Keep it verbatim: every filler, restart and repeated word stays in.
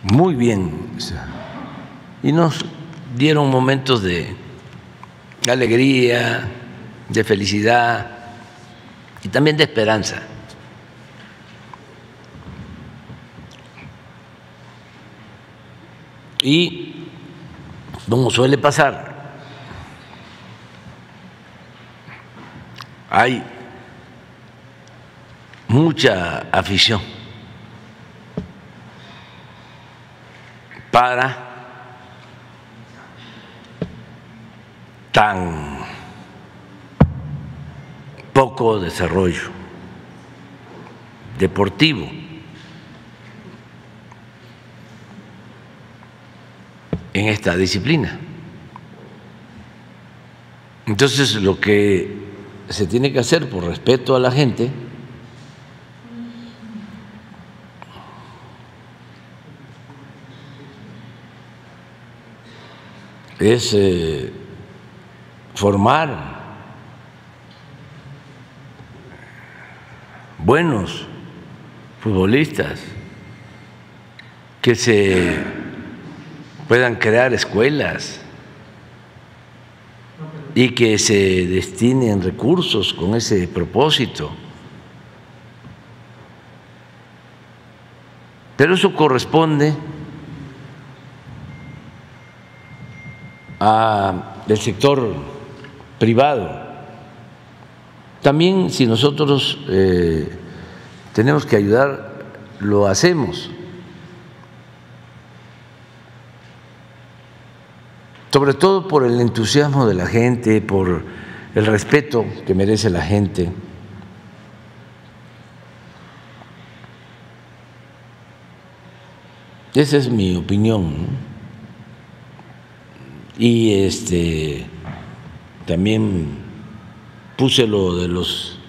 muy bien y nos dieron momentos de alegría, de felicidad y también de esperanza. Y como suele pasar, hay mucha afición para tan poco desarrollo deportivo. En esta disciplina. Entonces, lo que se tiene que hacer por respeto a la gente es eh, formar buenos futbolistas, que se puedan crear escuelas y que se destinen recursos con ese propósito. Pero eso corresponde al sector privado. También si nosotros eh, tenemos que ayudar, lo hacemos. Sobre todo por el entusiasmo de la gente, por el respeto que merece la gente. Esa es mi opinión, ¿no? Y este también puse lo de los